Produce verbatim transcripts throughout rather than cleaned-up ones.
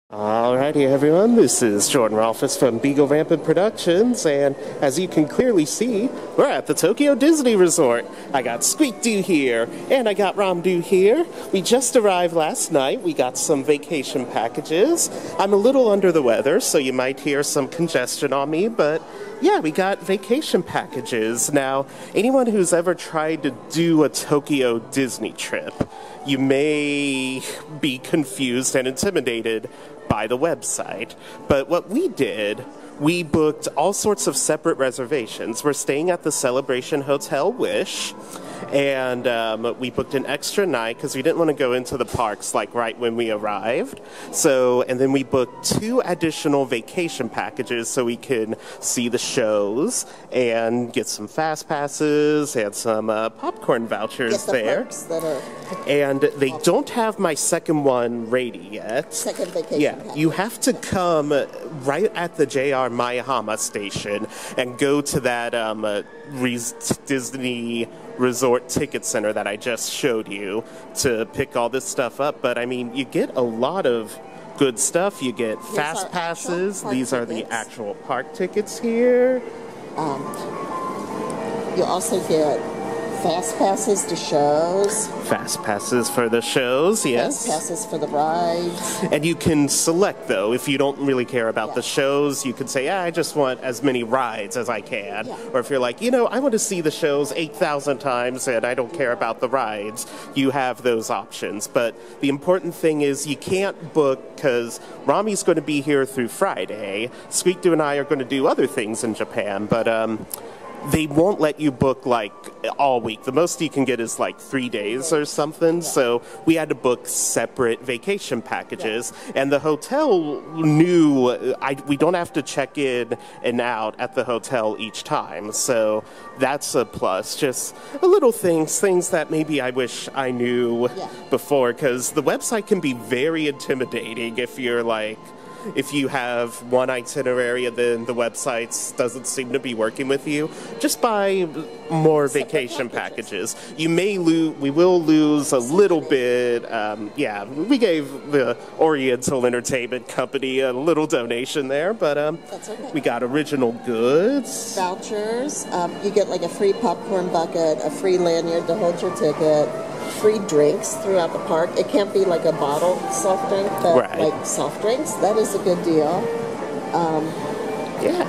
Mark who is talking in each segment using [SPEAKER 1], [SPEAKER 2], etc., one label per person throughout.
[SPEAKER 1] Alrighty everyone, this is Jordan Rolfus from Beagle Rampant Productions, and as you can clearly see, we're at the Tokyo Disney Resort. I got Squeak Doo here, and I got Rom Doo here. We just arrived last night. We got some vacation packages. I'm a little under the weather, so you might hear some congestion on me, but yeah, we got vacation packages. Now, anyone who's ever tried to do a Tokyo Disney trip, you may be confused and intimidated by the website. But what we did, we booked all sorts of separate reservations. We're staying at the Celebration Hotel Wish, and um, we booked an extra night because we didn't want to go into the parks like right when we arrived. So, and then we booked two additional vacation packages so we can see the shows and get some fast passes and some uh, popcorn vouchers
[SPEAKER 2] get the
[SPEAKER 1] there.
[SPEAKER 2] Perks that are
[SPEAKER 1] and they don't have my second one ready yet.
[SPEAKER 2] Second vacation
[SPEAKER 1] Yeah,
[SPEAKER 2] package.
[SPEAKER 1] you have to come right at the J R Maihama station and go to that um, uh, Disney Resort Ticket Center that I just showed you to pick all this stuff up. But I mean, you get a lot of good stuff. You get
[SPEAKER 2] Here's
[SPEAKER 1] fast passes. These are
[SPEAKER 2] tickets.
[SPEAKER 1] the actual park tickets here.
[SPEAKER 2] Um, you also get fast passes to shows.
[SPEAKER 1] Fast passes for the shows, yes.
[SPEAKER 2] Fast passes for the rides.
[SPEAKER 1] And you can select, though, if you don't really care about
[SPEAKER 2] Yeah.
[SPEAKER 1] the shows, you could say, yeah, I just want as many rides as I can.
[SPEAKER 2] Yeah.
[SPEAKER 1] Or if you're like, you know, I want to see the shows eight thousand times and I don't care about the rides, you have those options. But the important thing is you can't book because Rami's going to be here through Friday. Squeak Doo and I are going to do other things in Japan, but um, they won't let you book like all week. The most you can get is like three days or something. So we had to book separate vacation packages, and the hotel knew I, we don't have to check in and out at the hotel each time. So that's a plus. Just a little things, things that maybe I wish I knew
[SPEAKER 2] Yeah.
[SPEAKER 1] before, because the website can be very intimidating if you're like, if you have one itinerary and then the website doesn't seem to be working with you, just buy more
[SPEAKER 2] Separate
[SPEAKER 1] vacation
[SPEAKER 2] packages.
[SPEAKER 1] packages. You may lose, we will lose a little bit. Um, yeah, we gave the Oriental Entertainment Company a little donation there, but um,
[SPEAKER 2] That's okay.
[SPEAKER 1] we got original goods.
[SPEAKER 2] Vouchers. Um, you get like a free popcorn bucket, a free lanyard to hold your ticket, free drinks throughout the park. It can't be like a bottled soft drink, but
[SPEAKER 1] Right.
[SPEAKER 2] like soft drinks. That is a good deal. Um,
[SPEAKER 1] Yeah.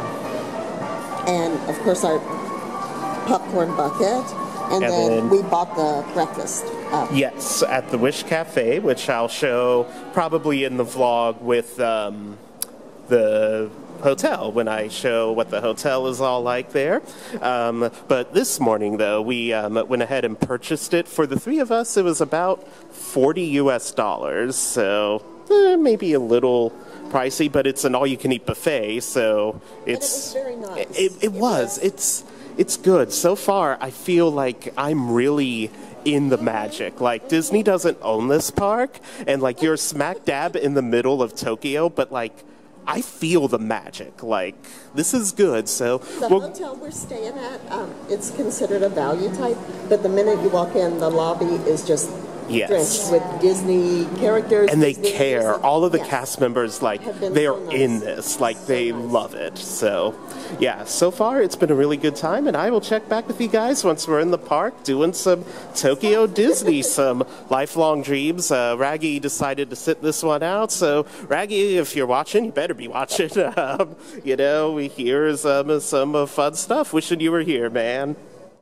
[SPEAKER 2] and of course our popcorn bucket. And,
[SPEAKER 1] And
[SPEAKER 2] then,
[SPEAKER 1] then-
[SPEAKER 2] we bought the breakfast. Uh,
[SPEAKER 1] Yes, at the Wish Cafe, which I'll show probably in the vlog with um, the hotel, when I show what the hotel is all like there. Um, but this morning, though, we um, went ahead and purchased it. For the three of us, it was about forty U S dollars, so eh, maybe a little pricey, but it's an all-you-can-eat buffet, so it's...
[SPEAKER 2] and it was very nice.
[SPEAKER 1] It, it was. It's, it's good. So far, I feel like I'm really in the magic. Like, Disney doesn't own this park, and like you're smack dab in the middle of Tokyo, but like I feel the magic. Like, this is good. So
[SPEAKER 2] The
[SPEAKER 1] we'll,
[SPEAKER 2] hotel we're staying at, um, it's considered a value type, but the minute you walk in, the lobby is just
[SPEAKER 1] Yes.
[SPEAKER 2] drenched with Disney characters.
[SPEAKER 1] and they
[SPEAKER 2] Disney
[SPEAKER 1] care.
[SPEAKER 2] music.
[SPEAKER 1] All of the
[SPEAKER 2] Yes.
[SPEAKER 1] cast members, like,
[SPEAKER 2] Have been
[SPEAKER 1] they
[SPEAKER 2] so
[SPEAKER 1] are
[SPEAKER 2] nice.
[SPEAKER 1] in this. Like,
[SPEAKER 2] So
[SPEAKER 1] they
[SPEAKER 2] nice.
[SPEAKER 1] love it. So, yeah, so far it's been a really good time, and I will check back with you guys once we're in the park doing some Tokyo Disney, some lifelong dreams. Uh, Raggy decided to sit this one out, so Raggy, if you're watching, you better be watching. Um, you know, we hear some, some uh, fun stuff. Wishing you were here, man.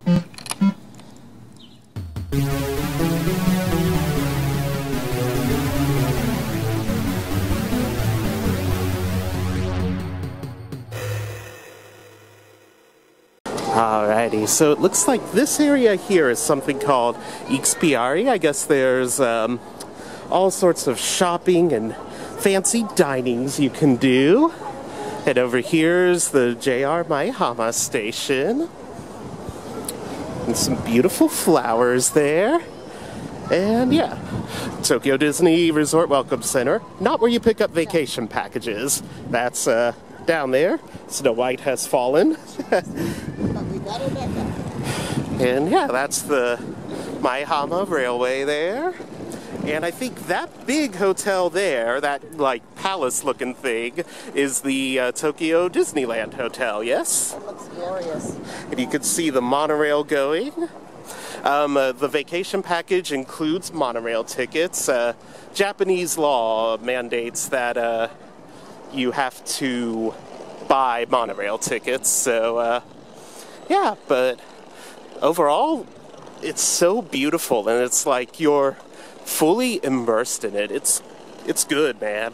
[SPEAKER 1] Alrighty, so it looks like this area here is something called Expiari. I guess there's um, all sorts of shopping and fancy dinings you can do. And over here's the J R Maihama station. And some beautiful flowers there. And yeah, Tokyo Disney Resort Welcome Center. Not where you pick up vacation packages. That's uh, down there. Snow White has fallen.
[SPEAKER 2] But we got it back up.
[SPEAKER 1] And yeah, that's the Maihama Railway there. And I think that big hotel there, that like palace-looking thing, is the uh, Tokyo Disneyland Hotel, yes?
[SPEAKER 2] It looks glorious.
[SPEAKER 1] And you can see the monorail going. Um, uh, the vacation package includes monorail tickets. Uh, Japanese law mandates that uh, you have to buy monorail tickets, so uh, yeah, but overall, it's so beautiful, and it's like you're fully immersed in it. It's, it's good, man.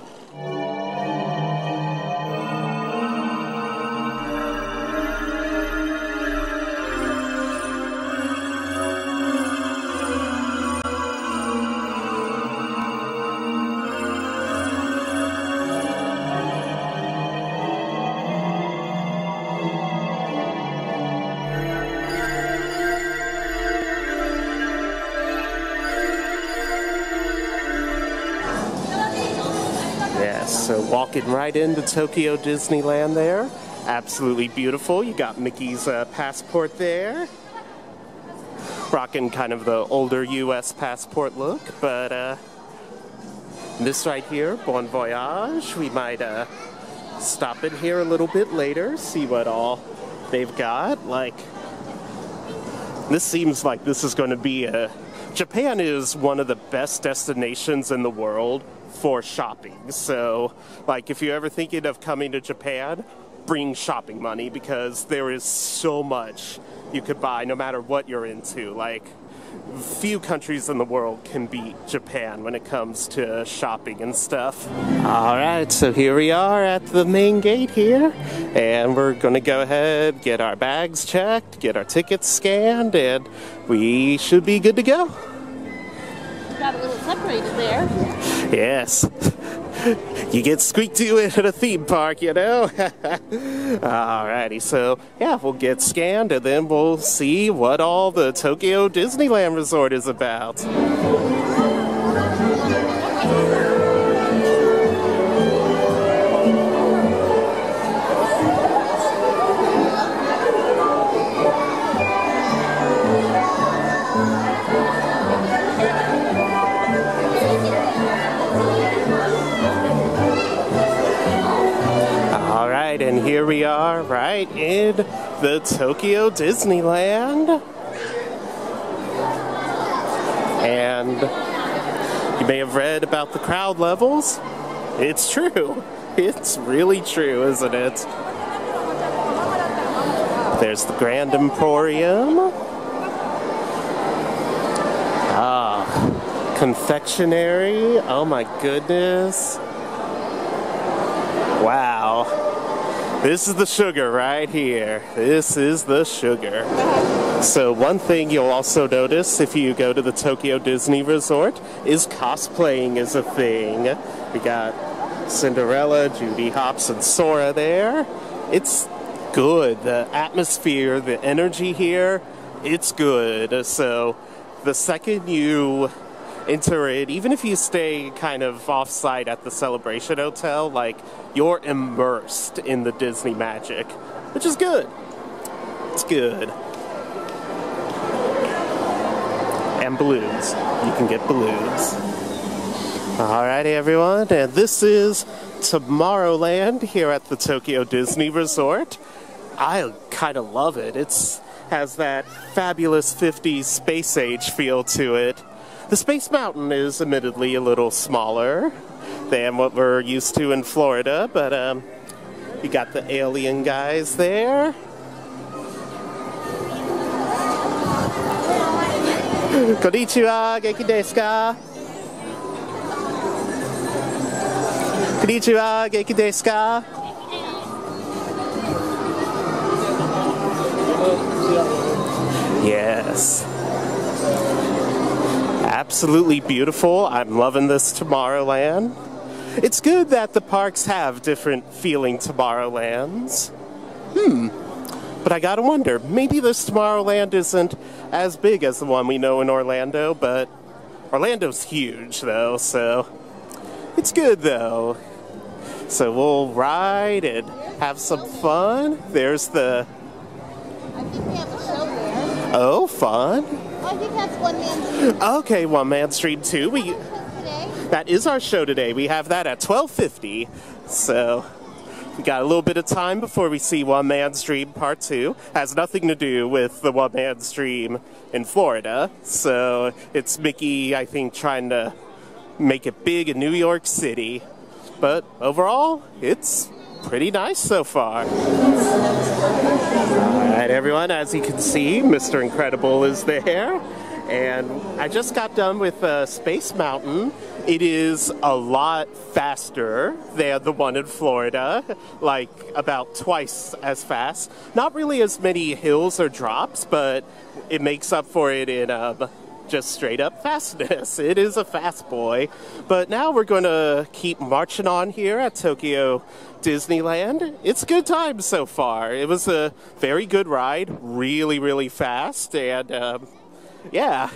[SPEAKER 1] So walking right into Tokyo Disneyland there. Absolutely beautiful. You got Mickey's uh, passport there. Rocking kind of the older U S passport look, but uh, this right here, Bon Voyage. We might uh, stop in here a little bit later, see what all they've got. Like, this seems like this is going to be a... Japan is one of the best destinations in the world for shopping. So, like, if you're ever thinking of coming to Japan, bring shopping money, because there is so much you could buy no matter what you're into. Like, few countries in the world can beat Japan when it comes to shopping and stuff. Alright, so here we are at the main gate here, and we're gonna go ahead, get our bags checked, get our tickets scanned, and we should be good to go.
[SPEAKER 3] Got a little separated there.
[SPEAKER 1] Yes. You get squeaked to it at a theme park, you know? Alrighty, so yeah, we'll get scanned and then we'll see what all the Tokyo Disneyland Resort is about. And here we are, right in the Tokyo Disneyland. And you may have read about the crowd levels. It's true. It's really true, isn't it? There's the Grand Emporium. Ah, confectionery. Oh my goodness. Wow. This is the sugar right here. This is the sugar. So one thing you'll also notice if you go to the Tokyo Disney Resort is cosplaying is a thing. We got Cinderella, Judy Hopps, and Sora there. It's good. The atmosphere, the energy here, it's good. So the second you enter it, even if you stay kind of off-site at the Celebration Hotel, like, you're immersed in the Disney magic, which is good. It's good. And balloons. You can get balloons. Alrighty, everyone, and this is Tomorrowland here at the Tokyo Disney Resort. I kind of love it. It's has that fabulous fifties space age feel to it. The Space Mountain is admittedly a little smaller than what we're used to in Florida, but um, you got the alien guys there. Konnichiwa, genki desu ka? Konnichiwa, genki desu ka? Yes. Absolutely beautiful. I'm loving this Tomorrowland. It's good that the parks have different feeling Tomorrowlands. Hmm. But I gotta wonder, maybe this Tomorrowland isn't as big as the one we know in Orlando, but Orlando's huge though, so it's good though. So we'll ride and have some fun. There's the...
[SPEAKER 3] I think they have a show there.
[SPEAKER 1] Oh, fun.
[SPEAKER 3] I think that's One Man Street.
[SPEAKER 1] Okay, One Man Street too. We... that is our show today. We have that at twelve fifty. So we got a little bit of time before we see One Man's Dream Part two. Has nothing to do with the One Man's Dream in Florida. So it's Mickey, I think, trying to make it big in New York City. But overall, it's pretty nice so far. Alright everyone, as you can see, Mister Incredible is there. And I just got done with uh, Space Mountain. It is a lot faster than the one in Florida, like about twice as fast. Not really as many hills or drops, but it makes up for it in um, just straight up fastness. It is a fast boy. But now we're going to keep marching on here at Tokyo Disneyland. It's a good time so far. It was a very good ride, really, really fast, and um, yeah,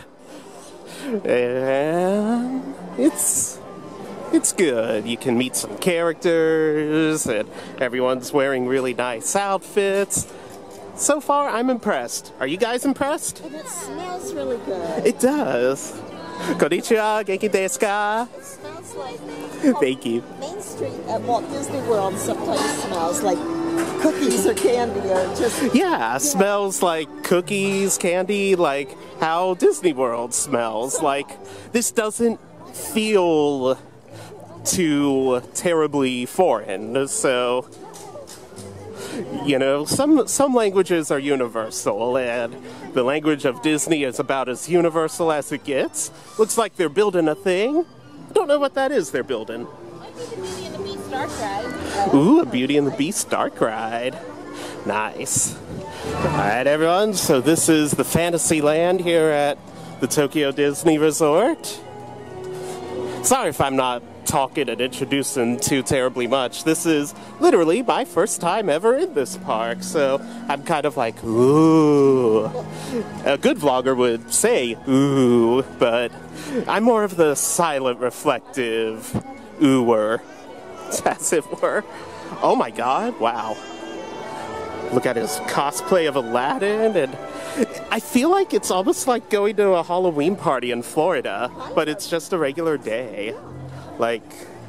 [SPEAKER 1] and it's it's good. You can meet some characters, and everyone's wearing really nice outfits. So far, I'm impressed. Are you guys impressed?
[SPEAKER 2] And it smells really good.
[SPEAKER 1] It does. Konnichiwa, genki desu ka?
[SPEAKER 2] It smells like...
[SPEAKER 1] Thank you.
[SPEAKER 2] Main Street at Walt Disney World sometimes smells like cookies or candy or just...
[SPEAKER 1] Yeah,
[SPEAKER 2] yeah.
[SPEAKER 1] Smells like cookies, candy, like how Disney World smells. Like, this doesn't feel too terribly foreign, so... You know, some some languages are universal, and the language of Disney is about as universal as it gets. Looks like they're building a thing. I don't know what that is they're building.
[SPEAKER 3] Might be the Beauty and the Beast dark ride.
[SPEAKER 1] Ooh, a Beauty and the Beast dark ride. Nice. Alright, everyone, so this is the Fantasyland here at the Tokyo Disney Resort. Sorry if I'm not talking and introducing too terribly much. This is literally my first time ever in this park, so I'm kind of like, ooh. A good vlogger would say, ooh, but I'm more of the silent, reflective ooher, as it were. Oh my god, wow. Look at his cosplay of Aladdin, and I feel like it's almost like going to a Halloween party in Florida, but it's just a regular day. Like,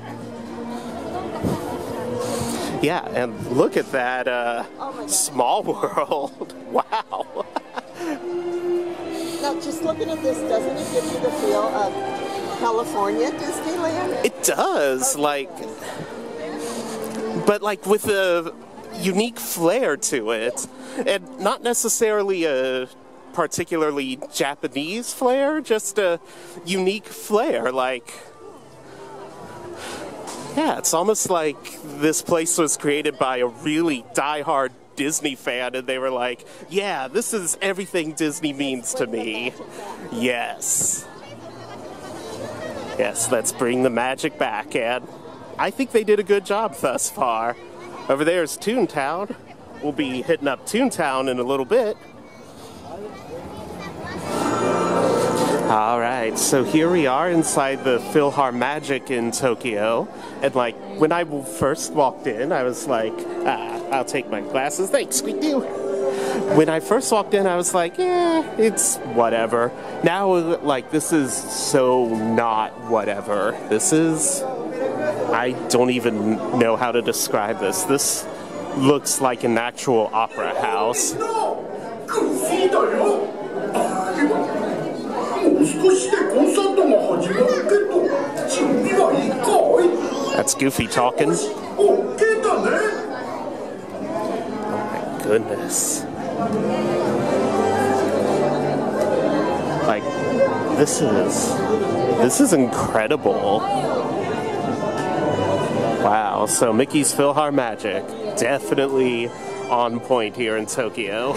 [SPEAKER 1] yeah, and look at that uh,
[SPEAKER 2] Oh
[SPEAKER 1] small world. Wow.
[SPEAKER 2] Now, just looking at this, doesn't it give you the feel of California Disneyland?
[SPEAKER 1] It does, like, but like with a unique flair to it, and not necessarily a particularly Japanese flair, just a unique flair, like... Yeah, it's almost like this place was created by a really die-hard Disney fan, and they were like, yeah, this is everything Disney means to me. Yes. Yes, let's bring the magic back, and I think they did a good job thus far. Over there is Toontown. We'll be hitting up Toontown in a little bit. Alright, so here we are inside the PhilharMagic in Tokyo, and like, when I first walked in, I was like, ah, I'll take my glasses, thanks, Squeak-Doo! When I first walked in, I was like, eh, it's whatever. Now, like, this is so not whatever. This is... I don't even know how to describe this. This looks like an actual opera house. That's Goofy talking. Oh my goodness. Like, this is... This is incredible. Wow, so Mickey's PhilharMagic, definitely on point here in Tokyo.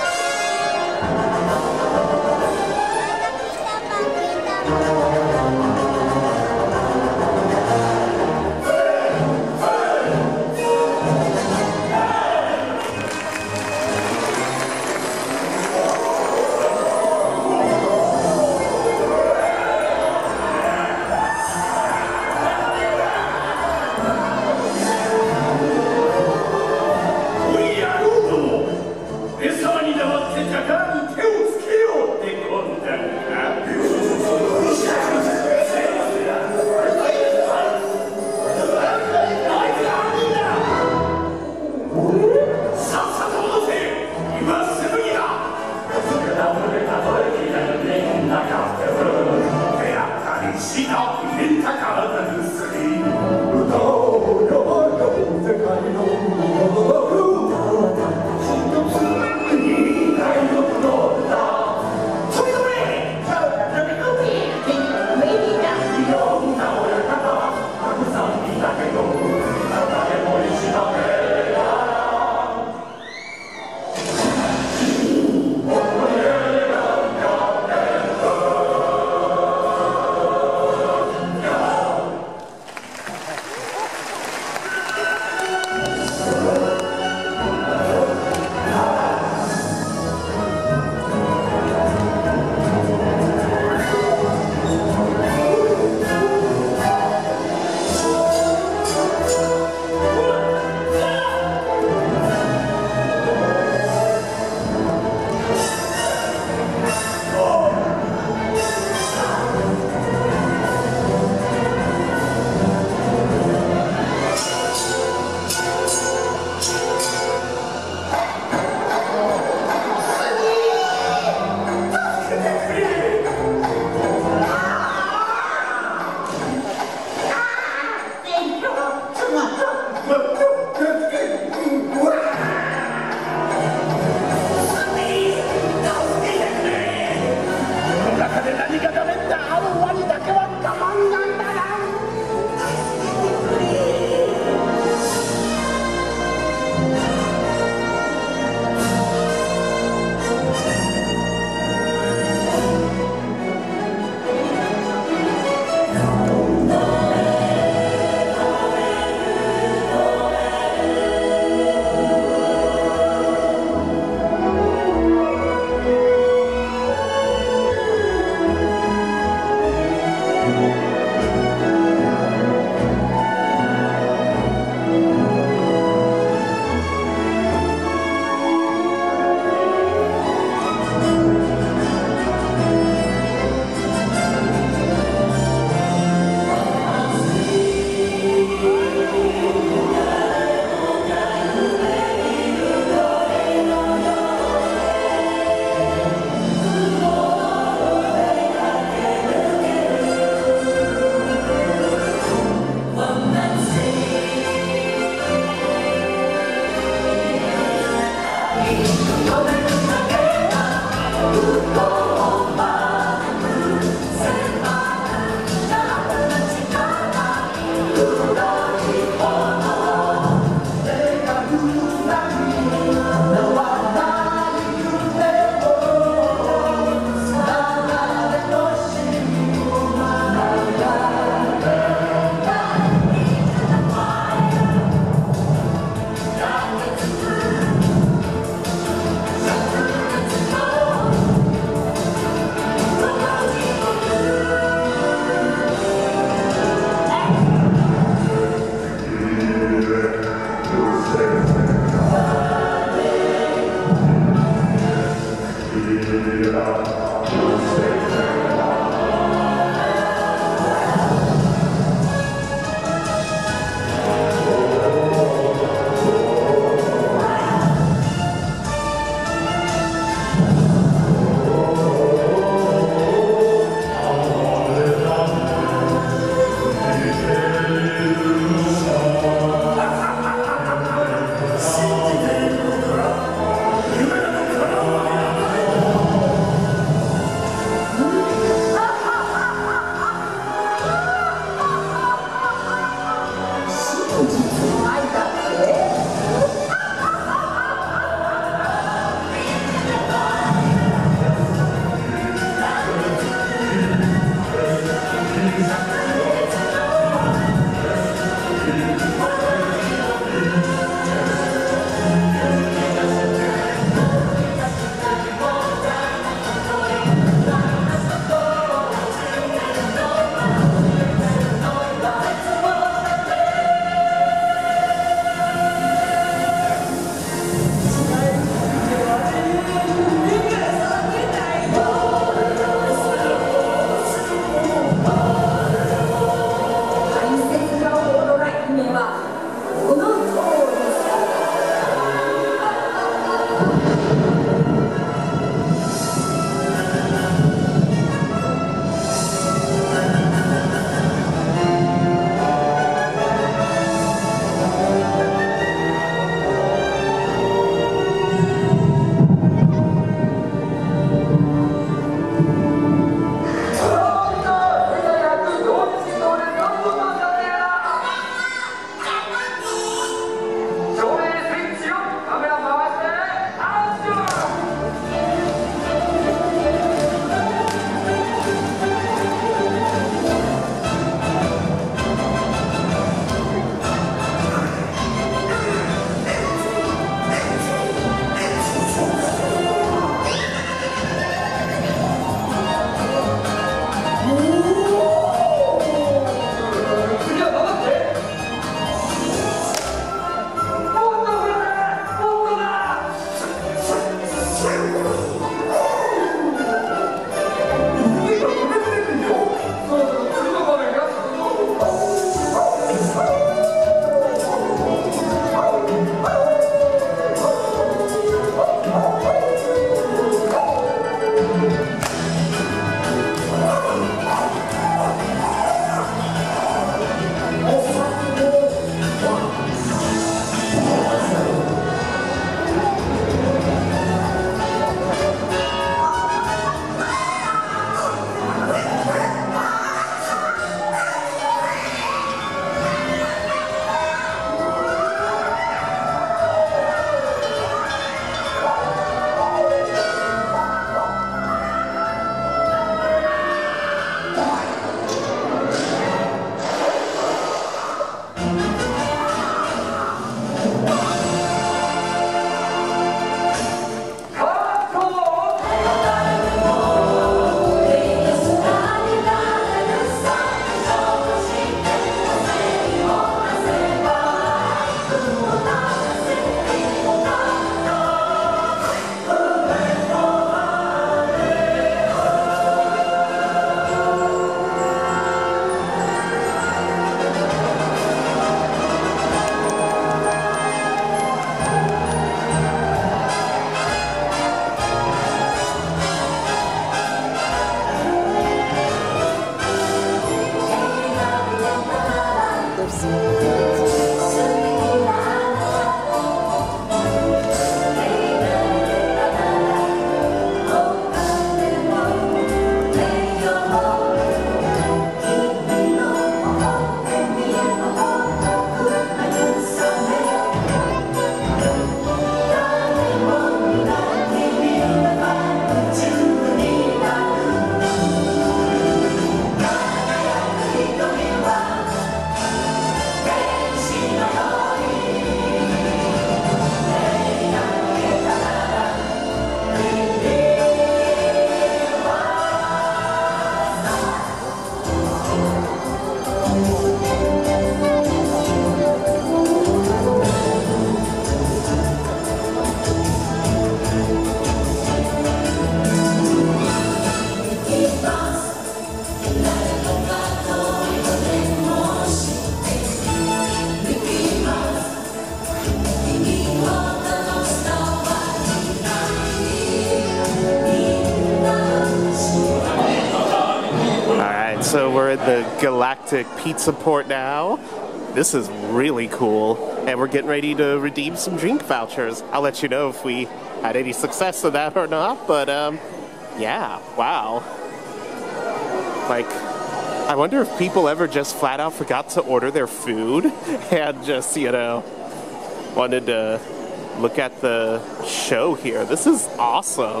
[SPEAKER 1] we're in the Galactic Pizza Port now. This is really cool. And we're getting ready to redeem some drink vouchers. I'll let you know if we had any success with that or not, but um, yeah, wow. Like, I wonder if people ever just flat out forgot to order their food and just, you know, wanted to look at the show here. This is awesome.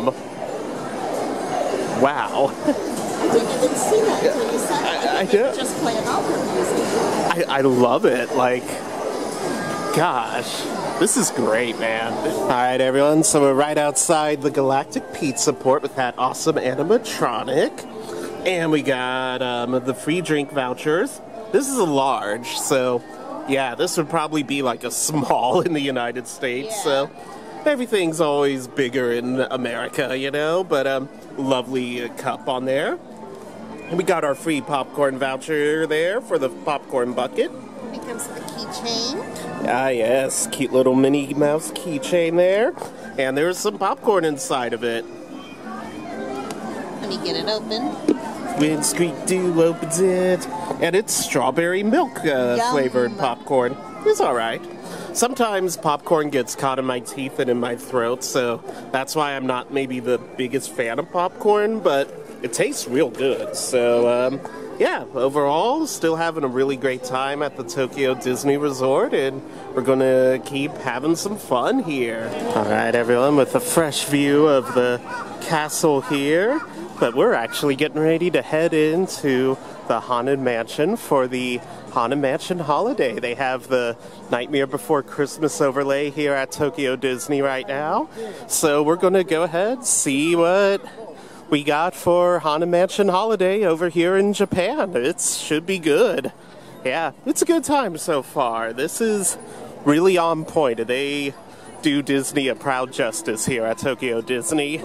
[SPEAKER 1] Wow.
[SPEAKER 2] I didn't even see that until you said it.
[SPEAKER 1] I, I
[SPEAKER 2] think
[SPEAKER 1] do.
[SPEAKER 2] they just play it out for music.
[SPEAKER 1] I, I love it. Like, gosh, this is great, man. All right, everyone. So we're right outside the Galactic Pizza Port with that awesome animatronic. And we got um, the free drink vouchers. This is a large, so yeah, this would probably be like a small in the United States.
[SPEAKER 2] Yeah.
[SPEAKER 1] So everything's always bigger in America, you know, but um, lovely uh, cup on there. And we got our free popcorn voucher there for the popcorn bucket.
[SPEAKER 2] Here comes the keychain.
[SPEAKER 1] Ah, yes, cute little Minnie Mouse keychain there. And there's some popcorn inside of it.
[SPEAKER 2] Let me get it open.
[SPEAKER 1] When Squeak Doo opens it. And it's strawberry milk uh,
[SPEAKER 2] Yum.
[SPEAKER 1] flavored popcorn. It's alright. Sometimes popcorn gets caught in my teeth and in my throat, so that's why I'm not maybe the biggest fan of popcorn, but it tastes real good. So, um, yeah, overall, still having a really great time at the Tokyo Disney Resort, and we're going to keep having some fun here. Alright, everyone, with a fresh view of the castle here. But we're actually getting ready to head into the Haunted Mansion for the Haunted Mansion holiday. They have the Nightmare Before Christmas overlay here at Tokyo Disney right now. So we're going to go ahead, see what we got for Haunted Mansion holiday over here in Japan. It should be good. Yeah, it's a good time so far. This is really on point. They do Disney a proud justice here at Tokyo Disney.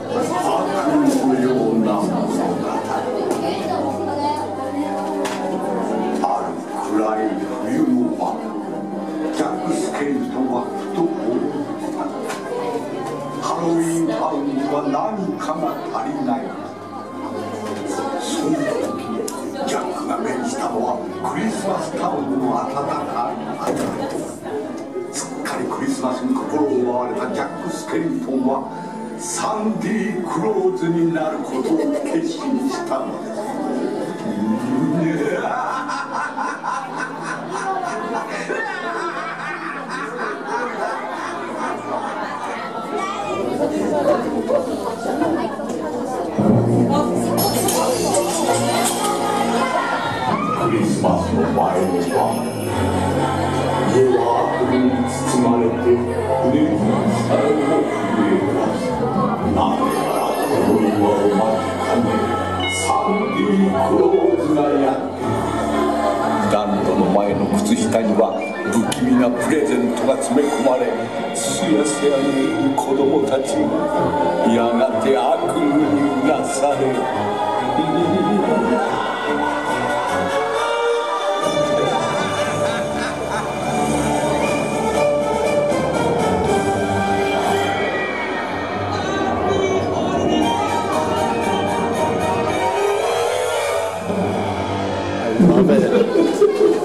[SPEAKER 1] Love it.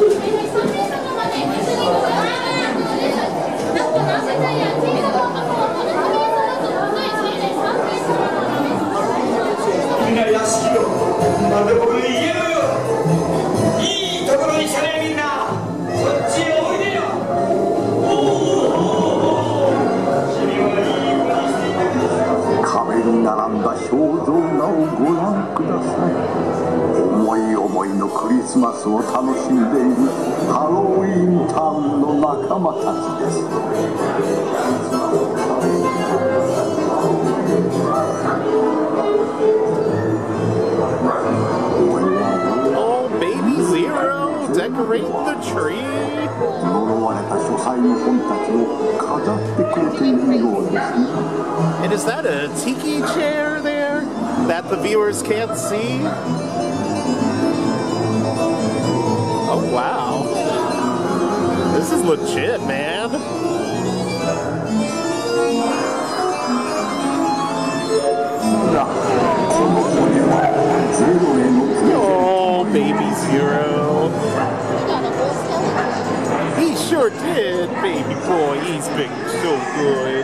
[SPEAKER 1] Oh, baby Zero, decorate the tree. And is that a tiki chair there that the viewers can't see? Oh, wow. This is legit, man. Oh, baby boy, he's been so good.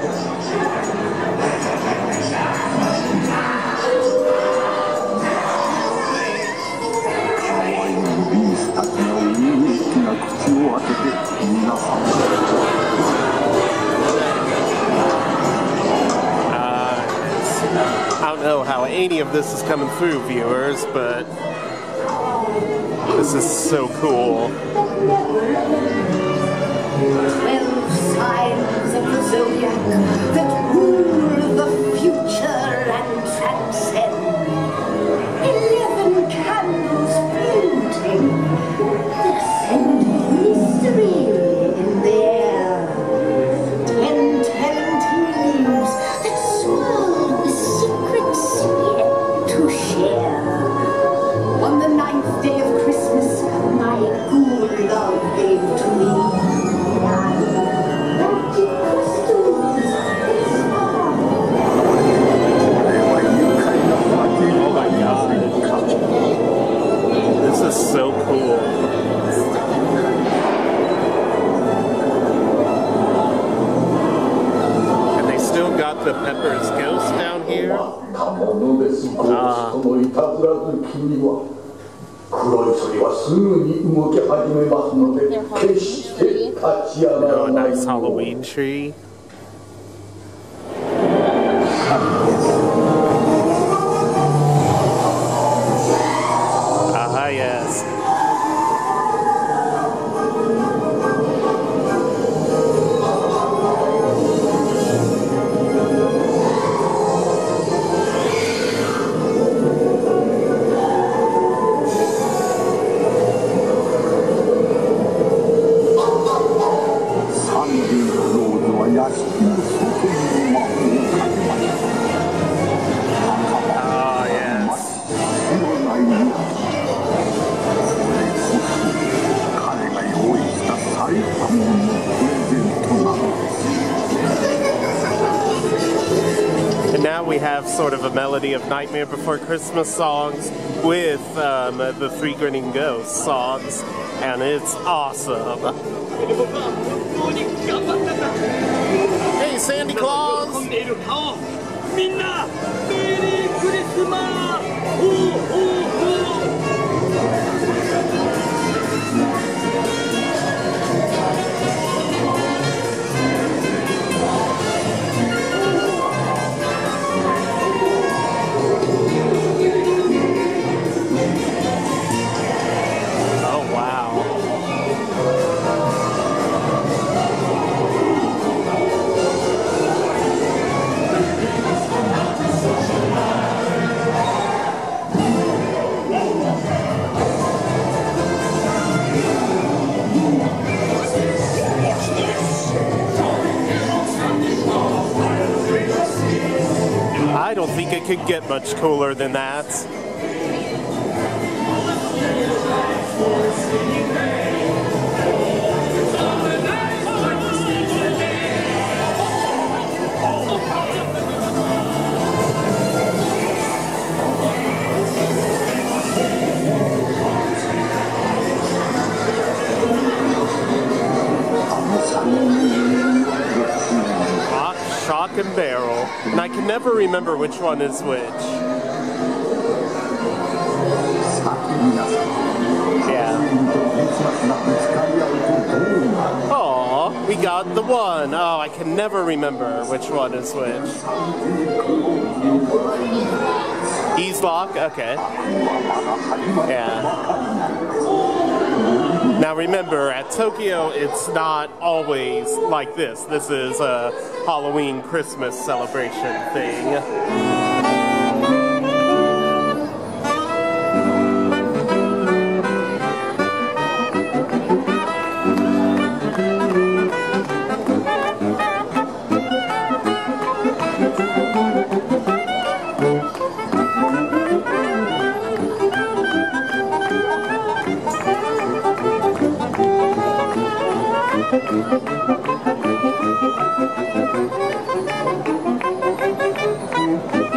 [SPEAKER 1] I don't know how any of this is coming through, viewers, but this is so cool.
[SPEAKER 4] Twelve signs of the zodiac that rule the future and transcend. Eleven candles floating that send history in the air. Ten telling tales that swirl with secrets yet to share. On the ninth day of Christmas, my ghoul love gave to me magic crystals.
[SPEAKER 1] Oh my god. This is so cool. And they still got the Pepper's Ghost down here. Ah.
[SPEAKER 5] 黒い鳥はすぐに動き始めますので、決して立ち上が
[SPEAKER 1] Oh,
[SPEAKER 5] ら
[SPEAKER 1] a
[SPEAKER 5] ない。
[SPEAKER 1] nice Halloween tree. Ah, yes. Ah, yes. And now we have sort of a melody of Nightmare Before Christmas songs with um, the Three Grinning Ghosts songs, and it's awesome. Hey, Santa Claus! Oh, wow. I don't think it could get much cooler than that. Rock, shock, and barrel. And I can never remember which one is which. Yeah. Aw, we got the one. Oh, I can never remember which one is which. Ease lock? Okay. Yeah. Now remember, at Tokyo, it's not always like this. This is a Halloween Christmas celebration thing. Thank you.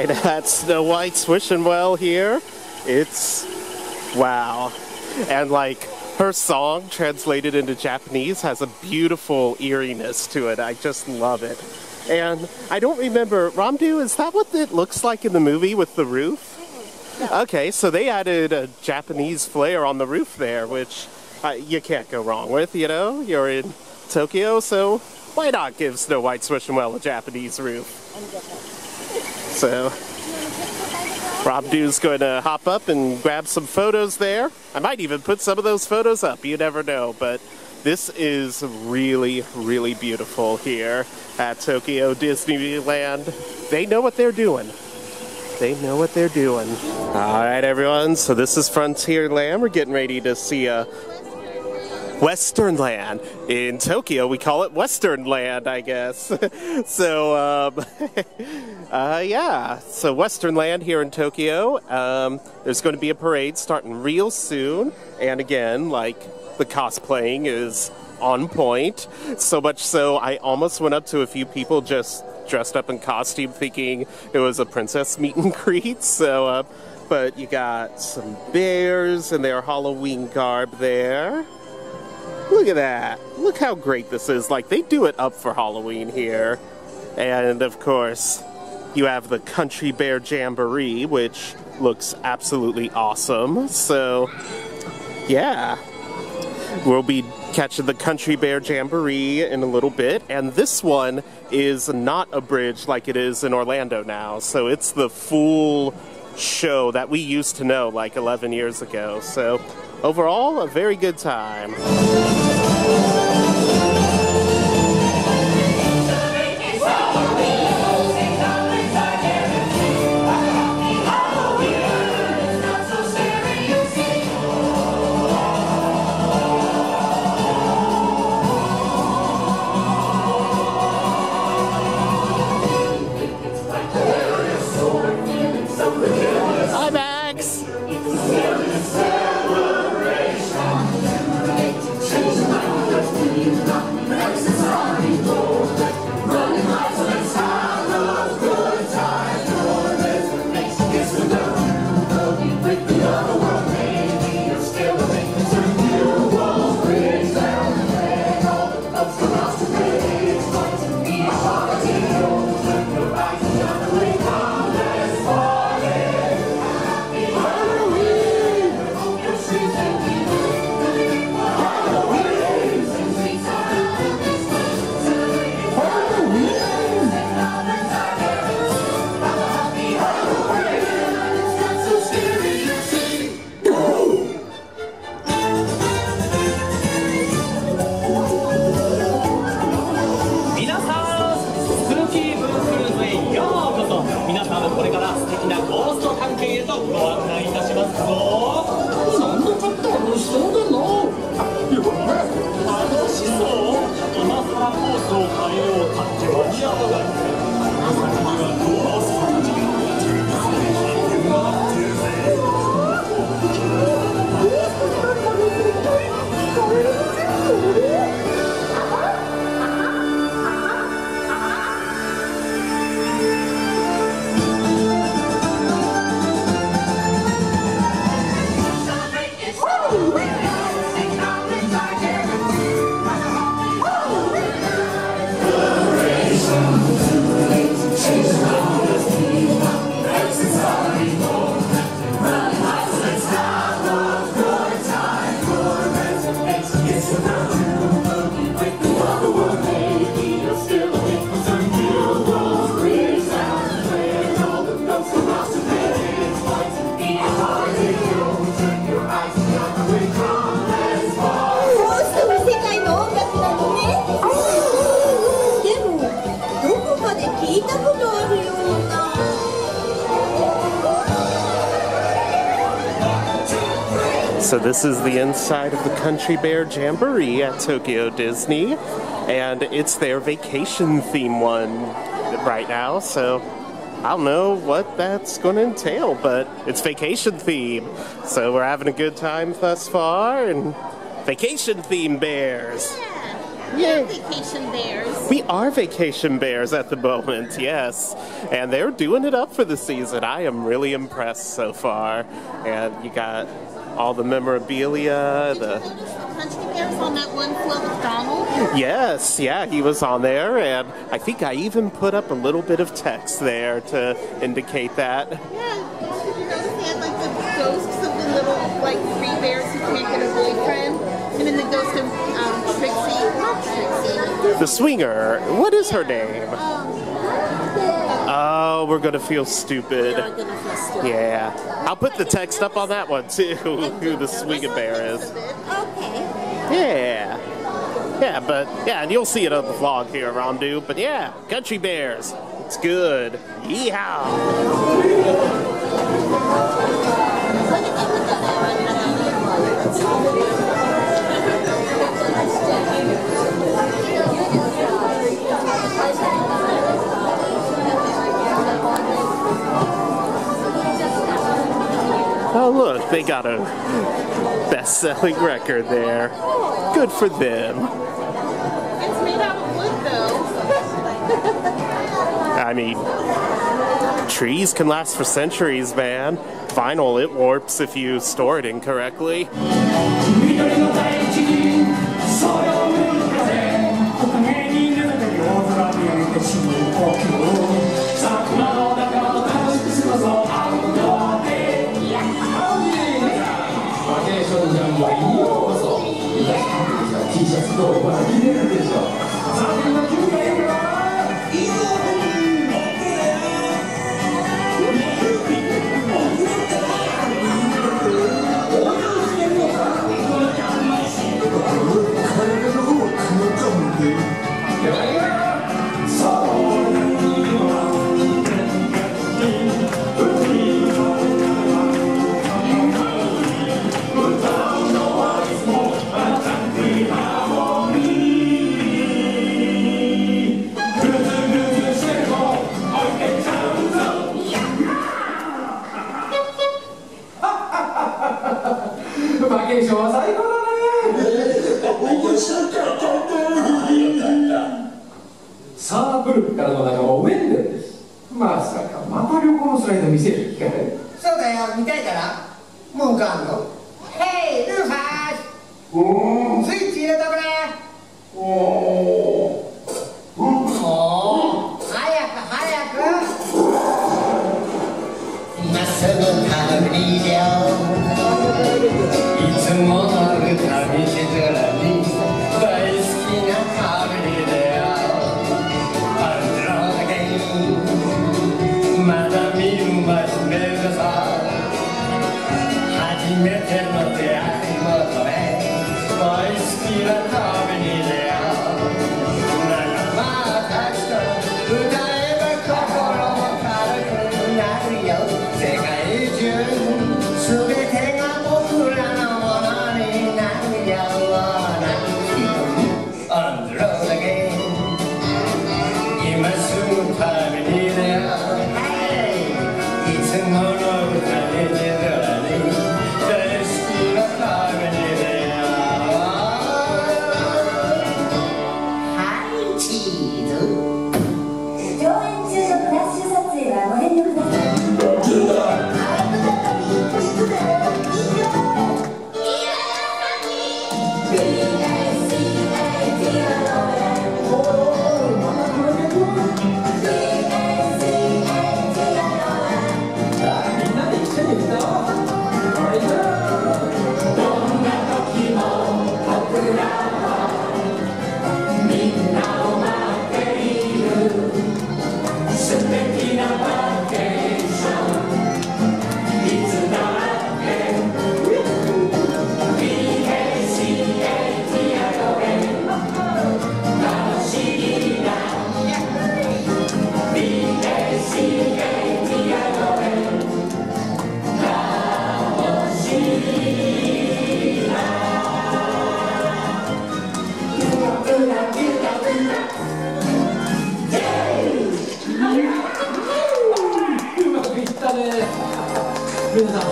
[SPEAKER 1] right at Snow White Swishing Well here. It's wow. And like her song translated into Japanese has a beautiful eeriness to it. I just love it. And I don't remember, Ramdu, is that what it looks like in the movie with the roof? No. Okay, so they added a Japanese flair on the roof there, which uh, you can't go wrong with, you know? You're in Tokyo, so why not give Snow White Swishing Well a Japanese roof? So, Ramdu's going to hop up and grab some photos there. I might even put some of those photos up, you never know, but this is really, really beautiful here at Tokyo Disneyland. They know what they're doing. They know what they're doing. All right, everyone, so this is Frontierland. We're getting ready to see a Western Land. In Tokyo, we call it Western Land, I guess. so, um, uh, yeah, so Western Land here in Tokyo. Um, there's going to be a parade starting real soon. And again, like, the cosplaying is on point. So much so, I almost went up to a few people just dressed up in costume thinking it was a princess meet and greet. So, uh, but you got some bears in their Halloween garb there. Look at that. Look how great this is. Like, they do it up for Halloween here. And, of course, you have the Country Bear Jamboree, which looks absolutely awesome. So, yeah. We'll be catching the Country Bear Jamboree in a little bit. And this one is not a bridge like it is in Orlando now. So, it's the full show that we used to know like eleven years ago. So, overall, a very good time. So this is the inside of the Country Bear Jamboree at Tokyo Disney, and it's their vacation theme one right now, so I don't know what that's going to entail, but it's vacation theme. So we're having a good time thus far, and vacation theme bears. Yeah.
[SPEAKER 3] Vacation bears.
[SPEAKER 1] We are vacation bears at the moment, yes. And they're doing it up for the season. I am really impressed so far. And you got all the memorabilia.
[SPEAKER 3] Did
[SPEAKER 1] the
[SPEAKER 3] you notice the country bears on that one float with Donald?
[SPEAKER 1] Yes, yeah, he was on there. And I think I even put up a little bit of text there to indicate that.
[SPEAKER 3] Yeah. Did you notice they had like the ghosts of the little like three bears who can't get a boyfriend? And then the ghost of um, Trixie, not Trixie.
[SPEAKER 1] The swinger. What is her name?
[SPEAKER 3] Um,
[SPEAKER 1] Oh, we're gonna feel stupid.
[SPEAKER 2] You're gonna feel stupid.
[SPEAKER 1] Yeah. I'll put the text up on that one too, who the swinging bear is.
[SPEAKER 3] okay.
[SPEAKER 1] Yeah. Yeah, but yeah, and you'll see it on the vlog here, Ramdu. But yeah, country bears. It's good. Yeehaw! Oh look, they got a best-selling record there. Good for them.
[SPEAKER 3] It's made out of wood, though.
[SPEAKER 1] I mean, trees can last for centuries, man. Vinyl, it warps if you store it incorrectly.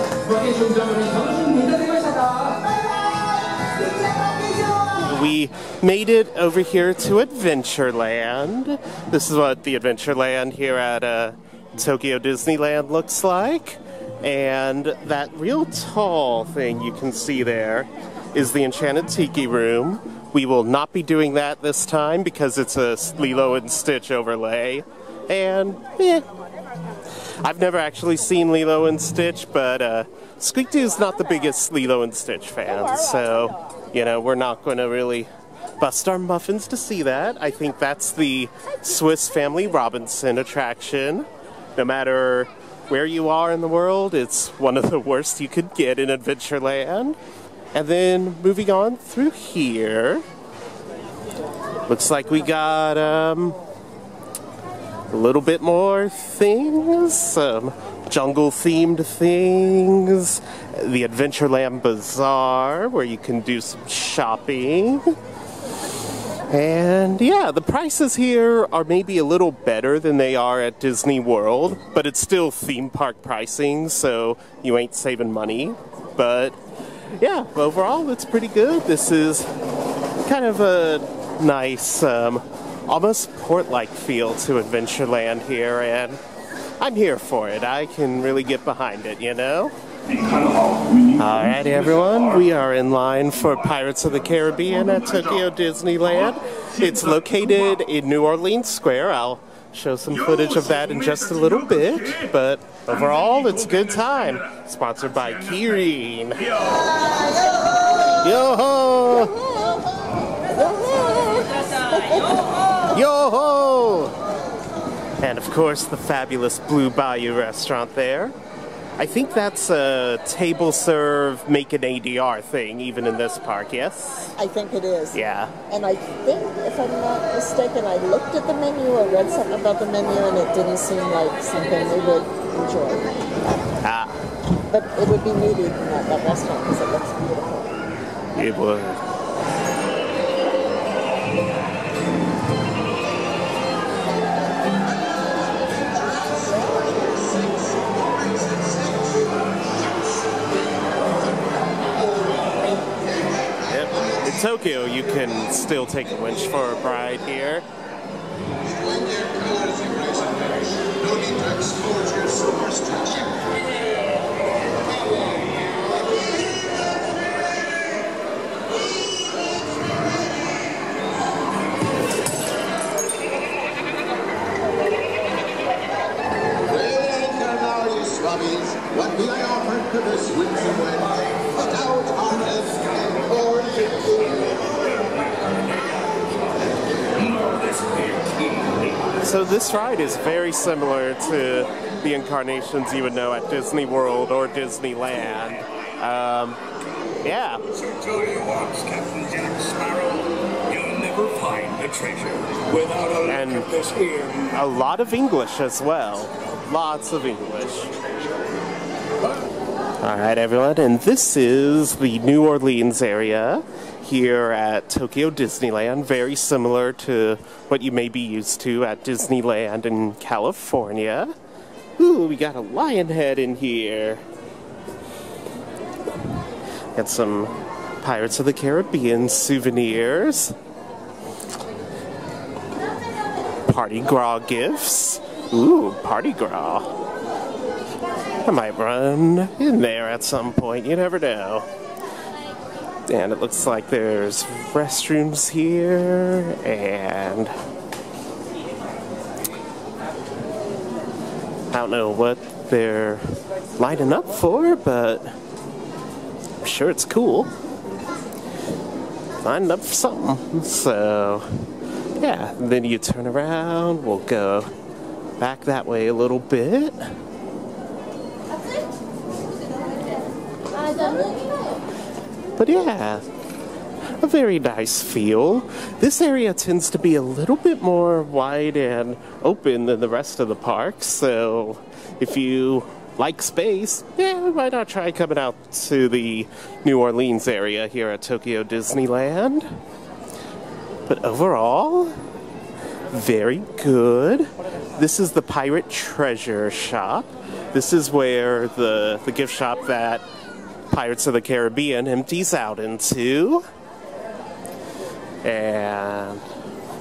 [SPEAKER 1] We made it over here to Adventureland. This is what the Adventureland here at uh, Tokyo Disneyland looks like. And that real tall thing you can see there is the Enchanted Tiki Room. We will not be doing that this time because it's a Lilo and Stitch overlay. And, eh. I've never actually seen Lilo and Stitch, but uh, Squeak-Doo's not the biggest Lilo and Stitch fan, so, you know, we're not going to really bust our muffins to see that. I think that's the Swiss Family Robinson attraction. No matter where you are in the world, it's one of the worst you could get in Adventureland. And then moving on through here, looks like we got um, a little bit more things, some jungle-themed things, the Adventureland Bazaar, where you can do some shopping. And yeah, the prices here are maybe a little better than they are at Disney World, but it's still theme park pricing, so you ain't saving money. But yeah, overall it's pretty good. This is kind of a nice, um, almost port-like feel to Adventureland here, and I'm here for it. I can really get behind it, you know? Alright everyone, we are in line for Pirates of the Caribbean at Tokyo Disneyland. It's located in New Orleans Square. I'll show some footage of that in just a little bit, but overall it's a good time. Sponsored by Kirin. Yo-ho! Yo-ho! And of course the fabulous Blue Bayou restaurant there. I think that's a table serve, make an A D R thing, even in this park, yes?
[SPEAKER 2] I think it is.
[SPEAKER 1] Yeah.
[SPEAKER 2] And I think, if I'm not mistaken, I looked at the menu or read something about the menu and it didn't seem like something we would enjoy.
[SPEAKER 1] Ah.
[SPEAKER 2] But it would be neat eating at that restaurant because it looks beautiful.
[SPEAKER 1] It would. Tokyo, you can still take a winch for a ride here.
[SPEAKER 6] What may I offer to this winter wench? Stout-hearted and corn-picking.
[SPEAKER 1] So this ride is very similar to the incarnations you would know at Disney World or Disneyland. Um, yeah.
[SPEAKER 7] So tell you what, Captain Jack Sparrow, you'll never find the treasure without a look
[SPEAKER 1] and
[SPEAKER 7] at this here.
[SPEAKER 1] A lot of English as well. Lots of English. Alright everyone, and this is the New Orleans area here at Tokyo Disneyland, very similar to what you may be used to at Disneyland in California. Ooh, we got a lion head in here. Got some Pirates of the Caribbean souvenirs. Party Gras gifts. Ooh, Party Gras. I might run in there at some point, you never know. And it looks like there's restrooms here, and I don't know what they're lining up for, but I'm sure it's cool. Lining up for something. So, yeah, and then you turn around, we'll go back that way a little bit. But yeah, a very nice feel. This area tends to be a little bit more wide and open than the rest of the park, so if you like space, yeah, why not try coming out to the New Orleans area here at Tokyo Disneyland. But overall, very good. This is the Pirate Treasure Shop. This is where the, the gift shop that Pirates of the Caribbean empties out into. And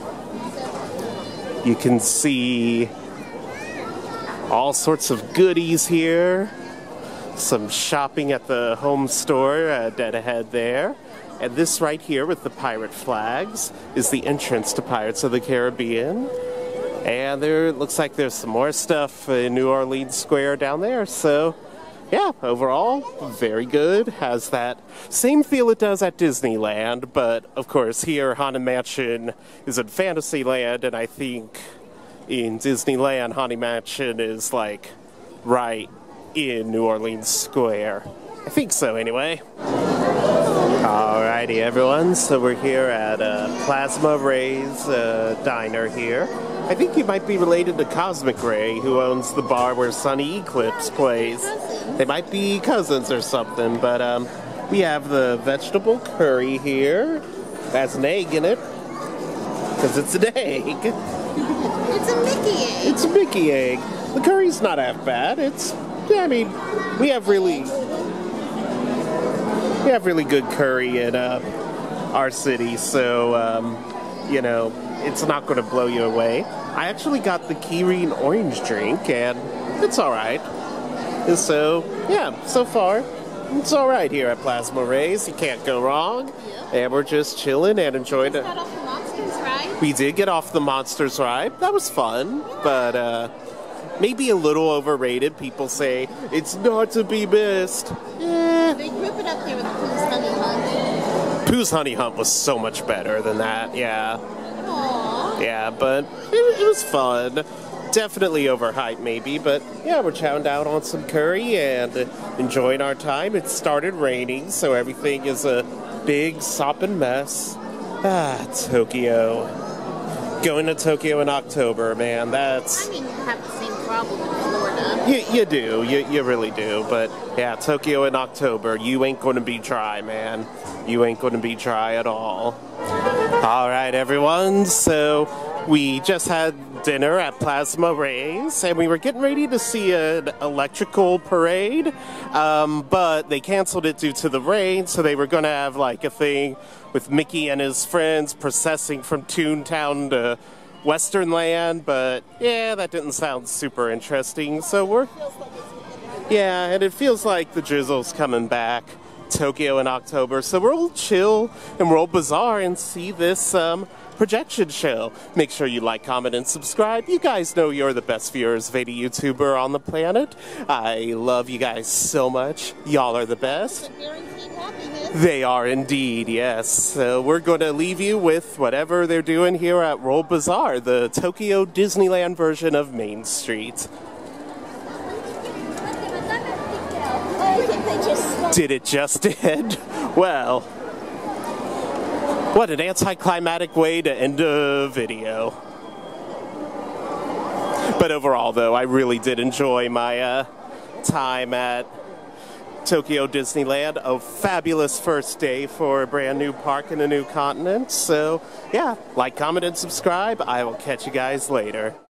[SPEAKER 1] you can see all sorts of goodies here. Some shopping at the home store uh, dead ahead there. And this right here with the pirate flags is the entrance to Pirates of the Caribbean. And there looks like there's some more stuff in New Orleans Square down there. So, yeah, overall, very good. Has that same feel it does at Disneyland. But, of course, here Haunted Mansion is in Fantasyland. And I think in Disneyland, Haunted Mansion is, like, right in New Orleans Square. I think so, anyway. Alrighty, everyone. So we're here at uh, Plasma Ray's uh, Diner here. I think he might be related to Cosmic Ray, who owns the bar where Sunny Eclipse plays. They might be cousins or something, but um, we have the vegetable curry here. That's an egg in it, because it's an egg.
[SPEAKER 3] It's a Mickey egg.
[SPEAKER 1] It's a Mickey egg. The curry's not half bad. It's, yeah, I mean, we have really, we have really good curry in uh, our city, so, um, you know, it's not going to blow you away. I actually got the kiwi orange drink, and it's alright. And so, yeah, so far, it's alright here at Plasma Ray's. You can't go wrong.
[SPEAKER 3] Yep.
[SPEAKER 1] And we're just chilling and enjoying it.
[SPEAKER 3] Got off the Monsters ride.
[SPEAKER 1] We did get off the Monsters ride. That was fun, but uh, maybe a little overrated. People say it's not to be missed. Eh.
[SPEAKER 3] They group it up here with Pooh's Honey Hunt.
[SPEAKER 1] Pooh's Honey Hunt was so much better than that, yeah.
[SPEAKER 3] Aww.
[SPEAKER 1] Yeah, but it, it was fun. Definitely overhyped, maybe, but yeah, we're chowing down on some curry and enjoying our time. It started raining, so everything is a big sopping mess. Ah, Tokyo. Going to Tokyo in October, man, that's...
[SPEAKER 3] I mean, you have the same problem in Florida.
[SPEAKER 1] You, you do, you, you really do, but yeah, Tokyo in October, you ain't going to be dry, man. You ain't going to be dry at all. All right, everyone, so we just had dinner at Plasma Ray's, and we were getting ready to see an electrical parade, um, but they canceled it due to the rain, so they were going to have like a thing with Mickey and his friends processing from Toontown to Westernland, but yeah, that didn't sound super interesting, so we're... Yeah, and it feels like the drizzle's coming back. Tokyo in October, so we'll chill and roll Bazaar and see this um, projection show. Make sure you like, comment, and subscribe. You guys know you're the best viewers of any YouTuber on the planet. I love you guys so much. Y'all are the best.
[SPEAKER 3] Guaranteed happiness.
[SPEAKER 1] They are indeed, yes. So we're going to leave you with whatever they're doing here at Roll Bazaar, the Tokyo Disneyland version of Main Street. Did it just end? Well, what an anticlimactic way to end a video. But overall, though, I really did enjoy my uh, time at Tokyo Disneyland. A fabulous first day for a brand new park in a new continent. So, yeah, like, comment, and subscribe. I will catch you guys later.